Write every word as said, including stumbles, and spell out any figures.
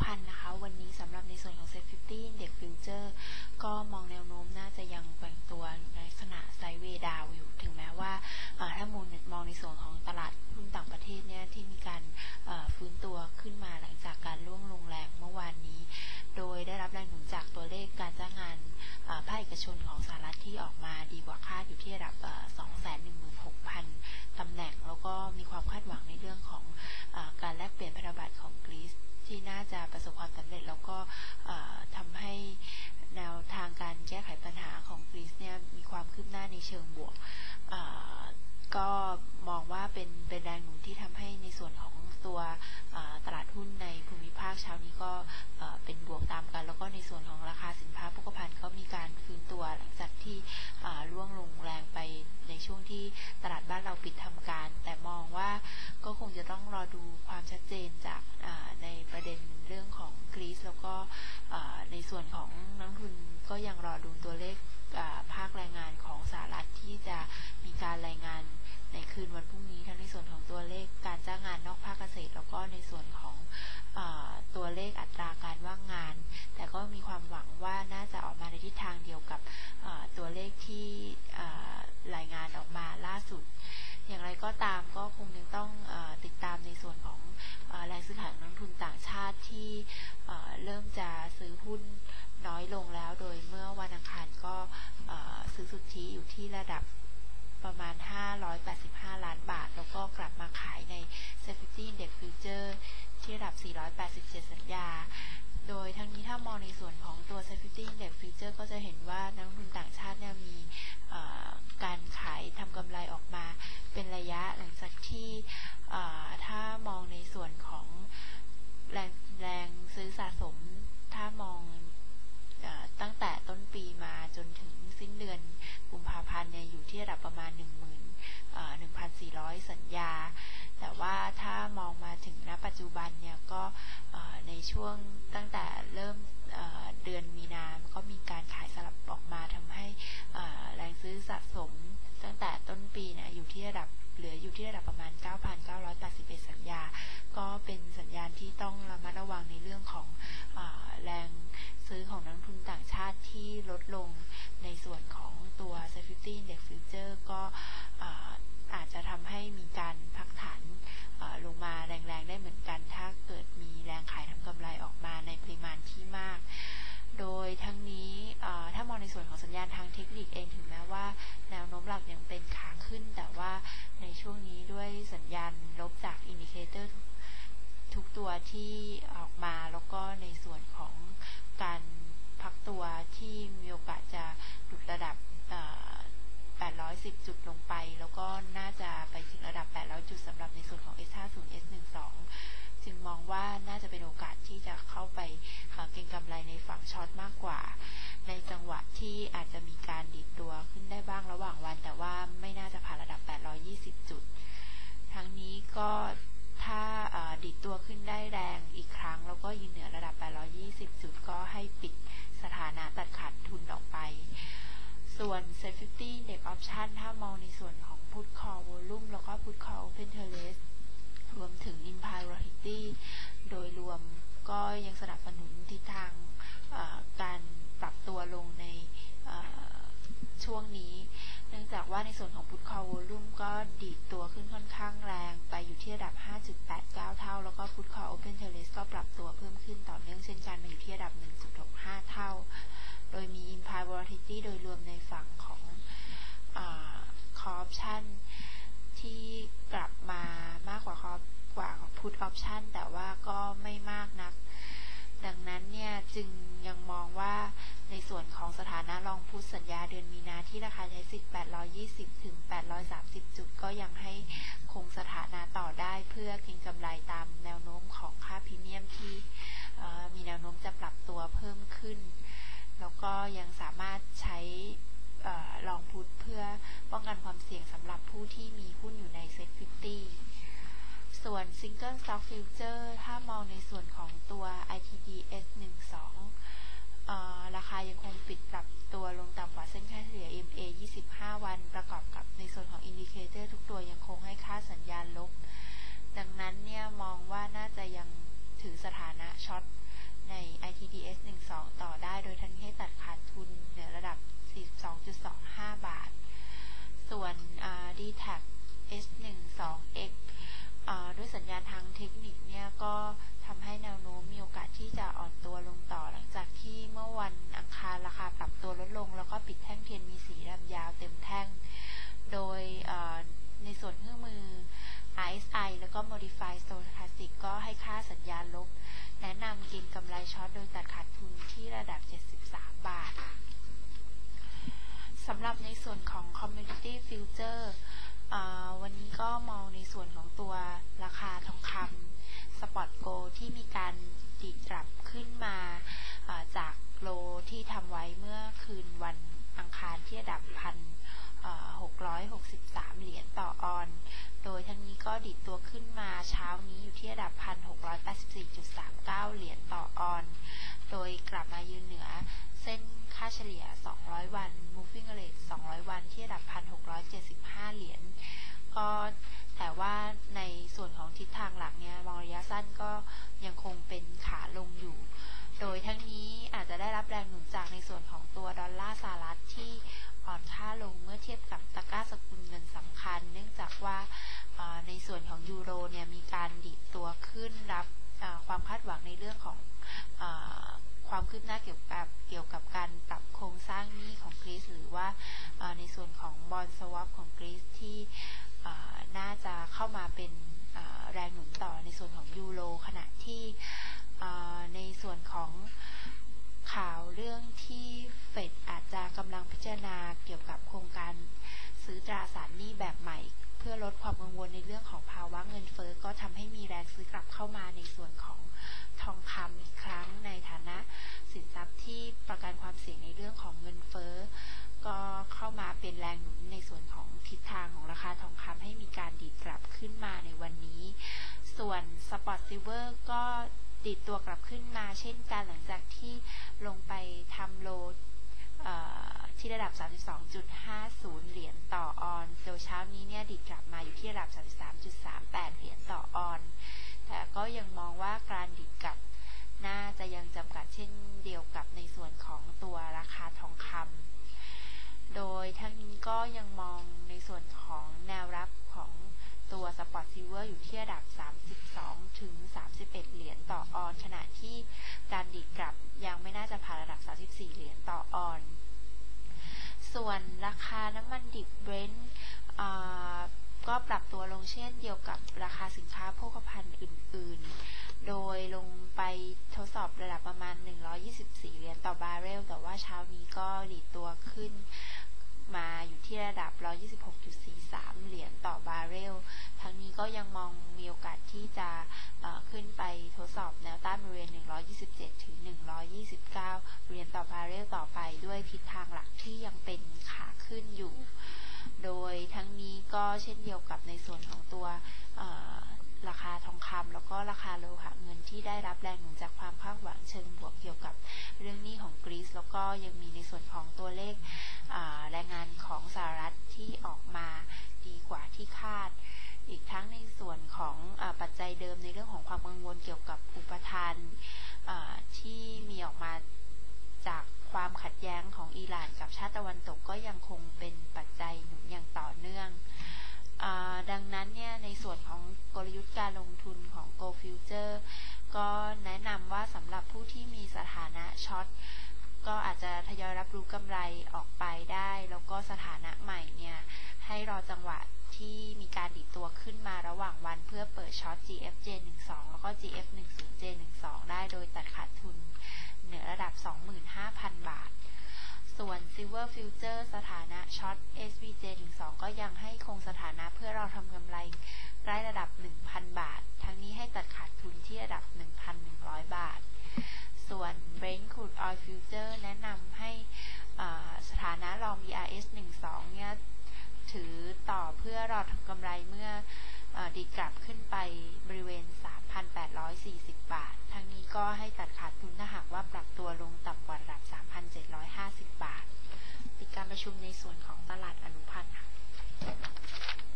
พันนะคะวันนี้สำหรับในส่วนของ เซ็ต ห้าสิบ Index Future ก็มองแนวโน้มน่าจะยังแกว่งตัวในลักษณะไซด์เวย์ดาวอยู่ถึงแม้ว่าถ้ามองมองในส่วนของตลาดหุ้นต่างประเทศเนี่ยที่มีการฟื้นตัวขึ้นมาหลังจากการร่วงลงแรงเมื่อวานนี้โดยได้รับแรงหนุนจากตัวเลขการจ้างงานภาคเอกชนของสหรัฐที่ออกมาดีกว่าคาดอยู่ที่ระดับ สองแสนหนึ่งหมื่นหกพัน ตำแหน่งแล้วก็มีความคาดหวังในเรื่องของการแลกเปลี่ยนพันธบัตรของกรีซที่น่าจะประสบความสำเร็จแล้วก็ทำให้แนวทางการแก้ไขปัญหาของกรีซเนี่ยมีความคืบหน้าในเชิงบวกก็มองว่าเป็นเป็นแรงหนุนที่ทำให้ในส่วนของตัวตลาดหุ้นในภูมิภาคเช้านี้ก็เป็นบวกตามกันแล้วก็ในส่วนของราคาสินค้าโภคภัณฑ์ก็มีการฟื้นตัวหลังจากที่ร่วงลงแรงไปในช่วงที่ตลาดบ้านเราปิดทำการแต่มองว่าก็คงจะต้องรอดูความชัดเจนจากในประเด็นเรื่องของกรีซแล้วก็ในส่วนของนักทุนก็ยังรอดูตัวเลขภาคแรงงานของสหรัฐที่จะมีการรายงานในคืนวันพรุ่งนี้ทั้งในส่วนของตัวเลขการจ้างงานนอกภาคเกษตรแล้วก็ในส่วนของตัวเลขอัตราการว่างงานแต่ก็มีความหวังว่าน่าจะออกมาในทิศทางเดียวกับตัวเลขที่รายงานออกมาล่าสุดอย่างไรก็ตามก็คงยังต้องติดตามในส่วนของแรงซื้อขายของนักทุนต่างชาติที่เริ่มจะซื้อหุ้นน้อยลงแล้วโดยเมื่อวันอังคารก็ซื้อสุทธิอยู่ที่ระดับประมาณห้าร้อยแปดสิบห้าล้านบาทแล้วก็กลับมาขายใน เซ็ต ห้าสิบ Index Future ที่ระดับสี่ร้อยแปดสิบเจ็ดสัญญาโดยทั้งนี้ถ้ามองในส่วนของตัว เซ็ต ห้าสิบ Index Future ก็จะเห็นว่านักลงทุนต่างชาติเนี่ยมีการขายทำกำไรออกมาเป็นระยะหลังจากที่ถ้ามองในส่วนของแรงแรงซื้อสะสมถ้ามองตั้งแต่ต้นปีมาจนถึงสิ้นเดือนกุมภาพันธ์เนี่ยอยู่ที่ระดับประมาณ หนึ่งหมื่นหนึ่งพันสี่ร้อย สัญญาแต่ว่าถ้ามองมาถึงณปัจจุบันเนี่ยก็ในช่วงตั้งแต่เริ่มเดือนมีนาก็มีการขายสลับออกมาทำให้แรงซื้อสะสมตั้งแต่ต้นปีเนี่ยอยู่ที่ระดับเหลืออยู่ที่ระดับประมาณ เก้าพันเก้าร้อยแปดสิบเอ็ด สัญญาก็เป็นสัญญาณที่ต้องระมัดระวังในเรื่องของแรงซื้อของนักทุนต่างชาติที่ลดลงในส่วนของตัว เซ็ต ห้าสิบ Index Future ก็อาจจะทำให้มีการพักฐานลงมาแรงๆได้เหมือนกันถ้าเกิดมีแรงขายทำกำไรออกมาในปริมาณที่มากโดยทั้งนี้ถ้ามองในส่วนของสัญญาณทางเทคนิคเองถึงแม้ว่าแนวโน้มหลักยังเป็นขาขึ้นแต่ว่าในช่วงนี้ด้วยสัญญาณลบจากอินดิเคเตอร์ทุกตัวที่ออกมาแล้วก็ในส่วนของการพักตัวที่มีโอกาสจะหลุดระดับแปดร้อยสิบจุดลงไปแล้วก็น่าจะไปถึงระดับแปดร้อยจุดสำหรับในส่วนของ เอส ห้าสิบ เอส สิบสอง จึงมองว่าน่าจะเป็นโอกาสที่จะเข้าไปเก็งกำไรในฝั่งช็อตมากกว่าในจังหวะที่อาจจะมีการดีดตัวขึ้นได้บ้างระหว่างวันแต่ว่าไม่น่าจะผ่านระดับแปดร้อยยี่สิบจุดทั้งนี้ก็ถ้าดีดตัวขึ้นได้แรงอีกครั้งแล้วก็ยืนเหนือระดับแปดร้อยยี่สิบจุดก็ให้ปิดสถานะตัดขาดทุนออกไปส่วน เซ็ต ห้าสิบ Index Option ถ้ามองในส่วนของ Put Call Volume แล้วก็ Put Call Open Interest รวมถึง Implied Volatility โดยรวมก็ยังสนับสนุนทิศทางการปรับตัวลงในช่วงนี้เนื่องจากว่าในส่วนของ Put Call Volume ก็ดีดตัวขึ้นค่อนข้างแรงไปอยู่ที่ระดับ ห้าจุดแปดเก้า เท่าแล้วก็ Put Call Open Interest ก็ปรับตัวเพิ่มขึ้นต่อเนื่องเช่นกันมาอยู่ที่ระดับ หนึ่งจุดหกห้า เท่าโดยมี Implied Volatility โดยรวมในฝั่งของ Call Option ที่กลับมามากกว่า Call กว่า Put Option แต่ว่าก็ไม่มากนักดังนั้นเนี่ยจึงยังมองว่าในส่วนของสถานะลองพุทสัญญาเดือนมีนาที่ราคาใช้สิทธิ์แปดร้อยยี่สิบถึงแปดร้อยสามสิบจุดก็ยังให้คงสถานะต่อได้เพื่อเก็งกำไรตามแนวโน้มของค่าพรีเมียมที่มีแนวโน้มจะปรับตัวเพิ่มขึ้นแล้วก็ยังสามารถใช้ลองพุทเพื่อป้องกันความเสี่ยงสำหรับผู้ที่มีหุ้นอยู่ใน เซ็ต ห้าสิบ ส่วน Single Stock Future ถ้ามองในส่วนของตัว ไอ ที ดี เอส สิบสองราคายังคงปิดปรับตัวลงต่ำกว่าเส้นค่าเฉลี่ย เอ็ม เอ ยี่สิบห้าวันประกอบกับในส่วนของอินดิเคเตอร์ทุกตัวยังคงให้ค่าสัญญาณลบดังนั้นเนี่ยมองว่าน่าจะยังถือสถานะช็อตไรช็อตโดยตัดขาดทุนที่ระดับเจ็ดสิบสามบาทสำหรับในส่วนของ Commodity Future วันนี้ก็มองในส่วนของตัวราคาทองคำ Spot Gold ที่มีการดีดรับขึ้นมาจากโลที่ทำไว้เมื่อคืนวันอังคารที่ระดับพันหกร้อยหกสิบสามเหรียญต่อออนซ์โดยทั้งนี้ก็ดิดตัวขึ้นมาเช้านี้อยู่ที่ระดับ พันหกร้อยแปดสิบสี่จุดสามเก้า เหรียญต่อออนซ์โดยกลับมายืนเหนือเส้นค่าเฉลี่ยสองร้อยวัน Moving Average สองร้อยวันที่ระดับ หนึ่งพันหกร้อยเจ็ดสิบห้า เหรียญก็แต่ว่าในส่วนของทิศทางหลักเนี่ยมองระยะสั้นก็ยังคงเป็นขาลงอยู่โดยทั้งนี้อาจจะได้รับแรงหนุนจากในส่วนของตัวดอลลาร์สหรัฐที่อ่อนค่าลงเมื่อเทียบกับตะกร้าสกุลเงินสำคัญเนื่องจากว่าในส่วนของยูโรเนี่ยมีการดิดตัวขึ้นรับความคาดหวังในเรื่องของความคืบหน้าเกี่ยวกับเกี่ยวกับการปรับโครงสร้างหนี้ของกรีซหรือว่าในส่วนของบอนด์สวอปของกรีซที่น่าจะเข้ามาเป็นแรงหนุนต่อในส่วนของยูโรขณะที่ในส่วนของข่าวเรื่องที่เฟดอาจจะกำลังพิจารณาเกี่ยวกับโครงการซื้อตราสารหนี้แบบใหม่เพื่อลดความกังวลในเรื่องของภาวะเงินเฟ้อก็ทำให้มีแรงซื้อกลับเข้ามาในส่วนของทองคำอีกครั้งในฐานะสินทรัพย์ที่ประกันความเสี่ยงในเรื่องของเงินเฟ้อก็เข้ามาเป็นแรงหนุนในส่วนของทิศทางของราคาทองคำให้มีการดีดกลับขึ้นมาในวันนี้ส่วนสปอตซิลเวอร์ก็ดีดตัวกลับขึ้นมาเช่นกันหลังจากที่ลงไปทำโลที่ระดับ สามสิบสองจุดห้าศูนย์ เหรียญต่อออนซ์โดยเช้านี้เนี่ยดีดกลับมาอยู่ที่ระดับ สามสิบสามจุดสามแปด เหรียญต่อออนซ์แต่ก็ยังมองว่าการดีดกลับน่าจะยังจำกัดเช่นเดียวกับในส่วนของตัวราคาทองคำโดยทั้งนี้ก็ยังมองในส่วนของแนวรับของตัวสปอตซิลเวอร์อยู่ที่ระดับ สามสิบสองถึงสามสิบเอ็ด เหรียญต่อออนซ์ขณะที่การดีดกลับยังไม่น่าจะผ่านระดับ สามสิบสี่ เหรียญต่อออนซ์ส่วนราคาน้ำมันดิบเบรนท์ก็ปรับตัวลงเช่นเดียวกับราคาสินค้าโภคภัณฑ์อื่นๆโดยลงไปทดสอบระดับประมาณหนึ่งร้อยยี่สิบสี่เหรียญต่อบาร์เรลแต่ว่าเช้านี้ก็ดีดตัวขึ้นมาอยู่ที่ระดับ หนึ่งร้อยยี่สิบหกจุดสี่สาม เหรียญต่อบาร์เรลทั้งนี้ก็ยังมองมีโอกาสที่จะขึ้นไปทดสอบแนวต้านบริเวณหนึ่งร้อยยี่สิบเจ็ดถึงหนึ่งร้อยยี่สิบเก้าเหรียญต่อบาร์เรลต่อไปด้วยทิศทางหลักที่ยังเป็นขาขึ้นอยู่โดยทั้งนี้ก็เช่นเดียวกับในส่วนของตัวราคาทองคำแล้วก็ราคาโลหะเงินที่ได้รับแรงหนุนจากความคาดหวังเชิงบวกเกี่ยวกับเรื่องหนี้ของกรีซแล้วก็ยังมีในส่วนของตัวเลขแรงงานของสหรัฐที่ออกมาดีกว่าที่คาดอีกทั้งในส่วนของปัจจัยเดิมในเรื่องของความกังวลเกี่ยวกับอุปทานที่มีออกมาจากความขัดแย้งของอิหร่านกับชาติตะวันตกก็ยังคงเป็นปัจจัยหนุนอย่างต่อเนื่องดังนั้นเนี่ยในส่วนของกลยุทธ์การลงทุนของ Gold Future ก็แนะนำว่าสำหรับผู้ที่มีสถานะช็อตก็อาจจะทยอยรับรู้กำไรออกไปได้แล้วก็สถานะใหม่เนี่ยให้รอจังหวะที่มีการดีดตัวขึ้นมาระหว่างวันเพื่อเปิดช็อต จี เอฟ เจ สิบสอง แล้วก็ จี เอฟ สิบ เจ สิบสอง ได้โดยตัดขาดทุนเหนือระดับ สองหมื่นห้าพัน บาทส่วน Silver Future สถานะช็อต เอส วี เจ สิบสอง ก็ยังให้คงสถานะเพื่อเราทำกำไรใกล้ระดับ หนึ่งพัน บาททั้งนี้ให้ตัดขาดทุนที่ระดับ หนึ่งพันหนึ่งร้อย บาทส่วน Brent Crude Oil Future แนะนำให้สถานะรอง บี อาร์ เอส สิบสอง เนี่ยถือต่อเพื่อรอทำกำไรเมื่อดีดกลับขึ้นไปบริเวณ สามพันแปดร้อยสี่สิบ บาททั้งนี้ก็ให้ตัดขาดทุนถ้าหากว่าปรับตัวลงต่ำกว่าระดับ สามพันเจ็ดร้อยห้าสิบ บาทปิดการประชุมในส่วนของตลาดอนุพันธ์ค่ะ